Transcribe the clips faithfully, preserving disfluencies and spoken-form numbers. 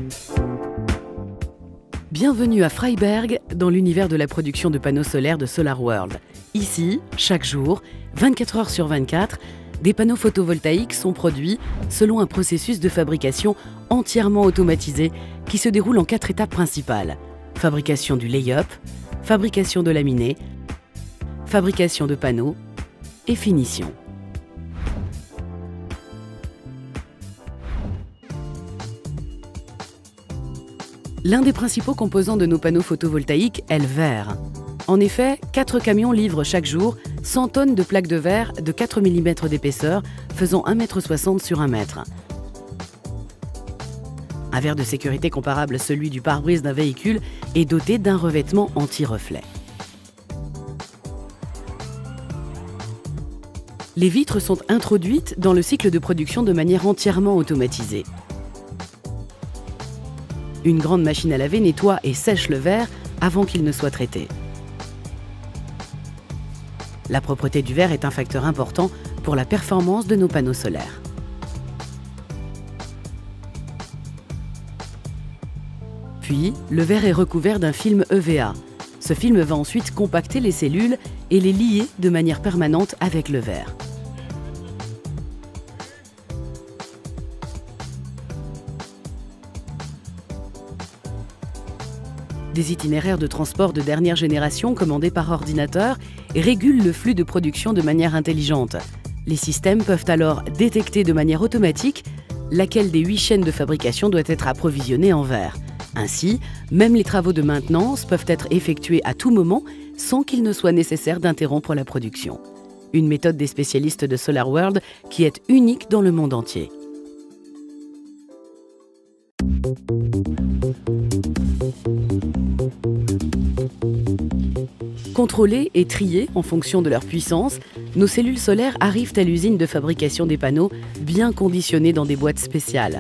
Bienvenue à Freiberg, dans l'univers de la production de panneaux solaires de SolarWorld. Ici, chaque jour, vingt-quatre heures sur vingt-quatre, des panneaux photovoltaïques sont produits selon un processus de fabrication entièrement automatisé qui se déroule en quatre étapes principales. Fabrication du lay-up, fabrication de laminés, fabrication de panneaux et finition. L'un des principaux composants de nos panneaux photovoltaïques est le verre. En effet, quatre camions livrent chaque jour cent tonnes de plaques de verre de quatre millimètres d'épaisseur, faisant un mètre soixante sur un mètre. Un verre de sécurité comparable à celui du pare-brise d'un véhicule est doté d'un revêtement anti-reflet. Les vitres sont introduites dans le cycle de production de manière entièrement automatisée. Une grande machine à laver nettoie et sèche le verre avant qu'il ne soit traité. La propreté du verre est un facteur important pour la performance de nos panneaux solaires. Puis, le verre est recouvert d'un film E V A. Ce film va ensuite compacter les cellules et les lier de manière permanente avec le verre. Des itinéraires de transport de dernière génération commandés par ordinateur régulent le flux de production de manière intelligente. Les systèmes peuvent alors détecter de manière automatique laquelle des huit chaînes de fabrication doit être approvisionnée en verre. Ainsi, même les travaux de maintenance peuvent être effectués à tout moment sans qu'il ne soit nécessaire d'interrompre la production. Une méthode des spécialistes de SolarWorld qui est unique dans le monde entier. Contrôlées et triées en fonction de leur puissance, nos cellules solaires arrivent à l'usine de fabrication des panneaux, bien conditionnées dans des boîtes spéciales.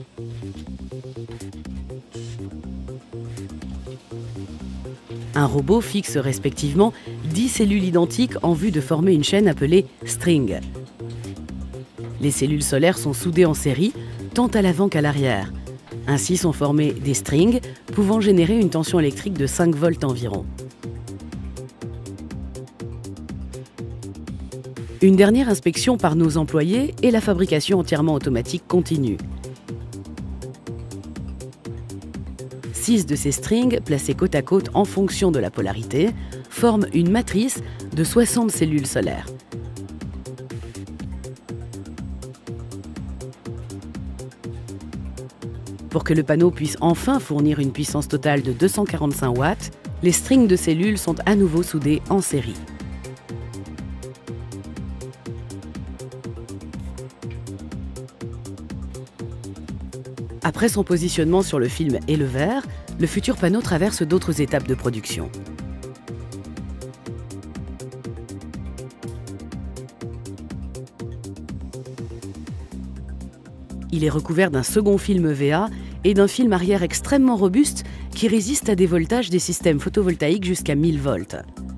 Un robot fixe respectivement dix cellules identiques en vue de former une chaîne appelée string. Les cellules solaires sont soudées en série, tant à l'avant qu'à l'arrière. Ainsi sont formés des strings pouvant générer une tension électrique de cinq volts environ. Une dernière inspection par nos employés et la fabrication entièrement automatique continue. Six de ces strings, placés côte à côte en fonction de la polarité, forment une matrice de soixante cellules solaires. Pour que le panneau puisse enfin fournir une puissance totale de deux cent quarante-cinq watts, les strings de cellules sont à nouveau soudés en série. Après son positionnement sur le film et le verre, le futur panneau traverse d'autres étapes de production. Il est recouvert d'un second film E V A et d'un film arrière extrêmement robuste qui résiste à des voltages des systèmes photovoltaïques jusqu'à mille volts.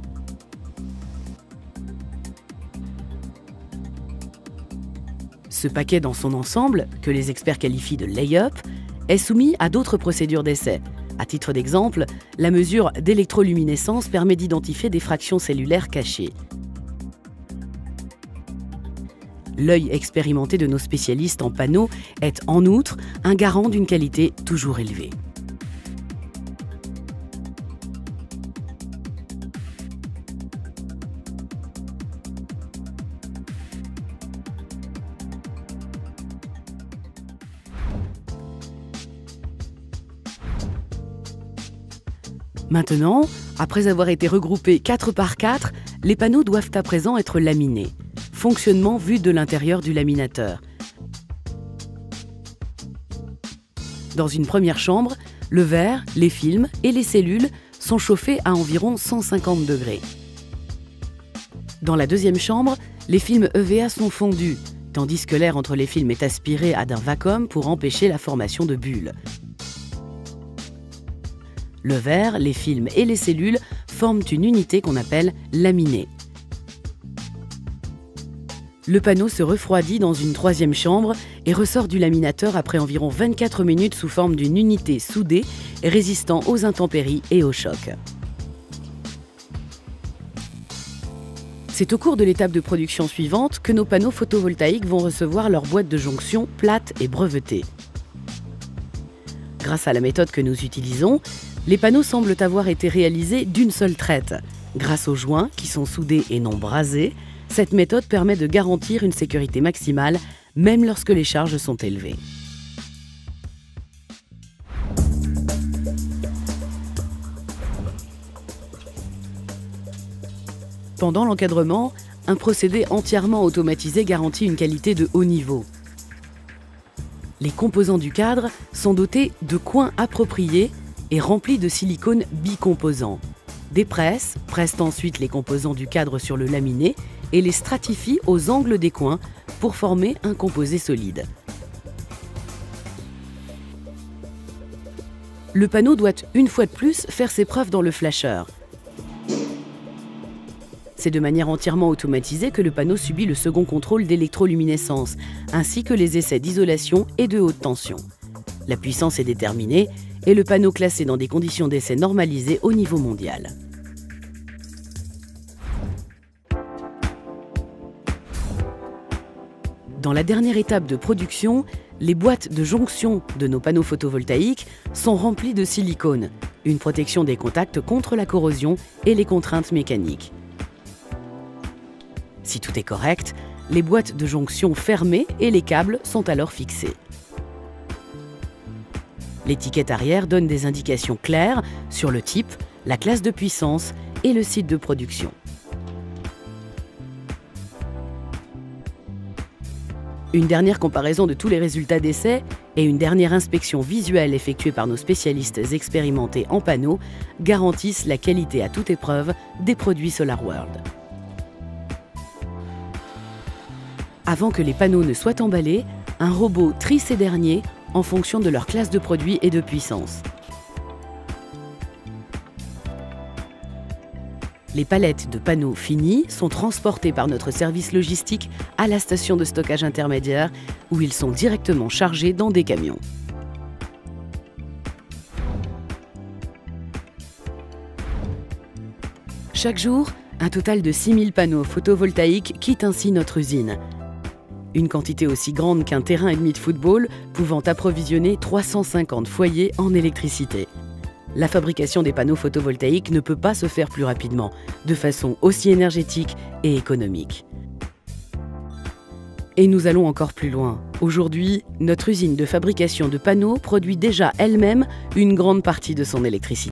Ce paquet dans son ensemble, que les experts qualifient de lay-up, est soumis à d'autres procédures d'essai. À titre d'exemple, la mesure d'électroluminescence permet d'identifier des fractions cellulaires cachées. L'œil expérimenté de nos spécialistes en panneaux est en outre un garant d'une qualité toujours élevée. Maintenant, après avoir été regroupés quatre par quatre, les panneaux doivent à présent être laminés. Fonctionnement vu de l'intérieur du laminateur. Dans une première chambre, le verre, les films et les cellules sont chauffés à environ cent cinquante degrés. Dans la deuxième chambre, les films E V A sont fondus, tandis que l'air entre les films est aspiré à d'un vacuum pour empêcher la formation de bulles. Le verre, les films et les cellules forment une unité qu'on appelle laminée. Le panneau se refroidit dans une troisième chambre et ressort du laminateur après environ vingt-quatre minutes sous forme d'une unité soudée résistant aux intempéries et aux chocs. C'est au cours de l'étape de production suivante que nos panneaux photovoltaïques vont recevoir leur boîte de jonction plate et brevetée. Grâce à la méthode que nous utilisons, les panneaux semblent avoir été réalisés d'une seule traite. Grâce aux joints qui sont soudés et non brasés, cette méthode permet de garantir une sécurité maximale, même lorsque les charges sont élevées. Pendant l'encadrement, un procédé entièrement automatisé garantit une qualité de haut niveau. Les composants du cadre sont dotés de coins appropriés et remplis de silicone bicomposant. Des presses pressent ensuite les composants du cadre sur le laminé et les stratifient aux angles des coins pour former un composé solide. Le panneau doit une fois de plus faire ses preuves dans le flasheur. C'est de manière entièrement automatisée que le panneau subit le second contrôle d'électroluminescence, ainsi que les essais d'isolation et de haute tension. La puissance est déterminée et le panneau classé dans des conditions d'essai normalisées au niveau mondial. Dans la dernière étape de production, les boîtes de jonction de nos panneaux photovoltaïques sont remplies de silicone, une protection des contacts contre la corrosion et les contraintes mécaniques. Si tout est correct, les boîtes de jonction fermées et les câbles sont alors fixés. L'étiquette arrière donne des indications claires sur le type, la classe de puissance et le site de production. Une dernière comparaison de tous les résultats d'essai et une dernière inspection visuelle effectuée par nos spécialistes expérimentés en panneaux garantissent la qualité à toute épreuve des produits SolarWorld. Avant que les panneaux ne soient emballés, un robot trie ces derniers en fonction de leur classe de produit et de puissance. Les palettes de panneaux finis sont transportées par notre service logistique à la station de stockage intermédiaire où ils sont directement chargés dans des camions. Chaque jour, un total de six mille panneaux photovoltaïques quittent ainsi notre usine. Une quantité aussi grande qu'un terrain et demi de football pouvant approvisionner trois cent cinquante foyers en électricité. La fabrication des panneaux photovoltaïques ne peut pas se faire plus rapidement, de façon aussi énergétique et économique. Et nous allons encore plus loin. Aujourd'hui, notre usine de fabrication de panneaux produit déjà elle-même une grande partie de son électricité.